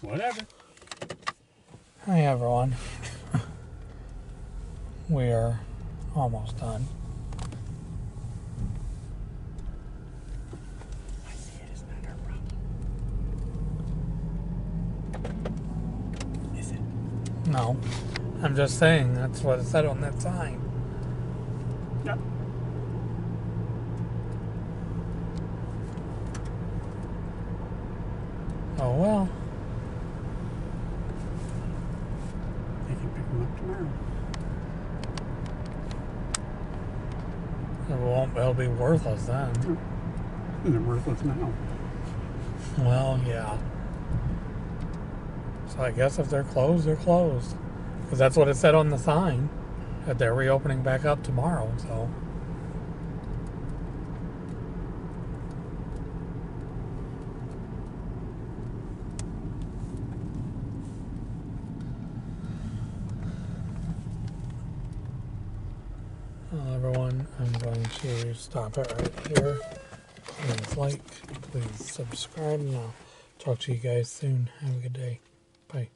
Whatever. Hi everyone. We are almost done. I see it is not our problem. Is it? No. I'm just saying that's what it said on that sign. Yep. Oh well. They can pick them up tomorrow. It'll be worthless then. And they're worthless now. Well, yeah. So I guess if they're closed, they're closed. Because that's what it said on the sign. That they're reopening back up tomorrow, so. Well, everyone, I'm going to stop it right here. Please like, please subscribe, and I'll talk to you guys soon. Have a good day. Bye.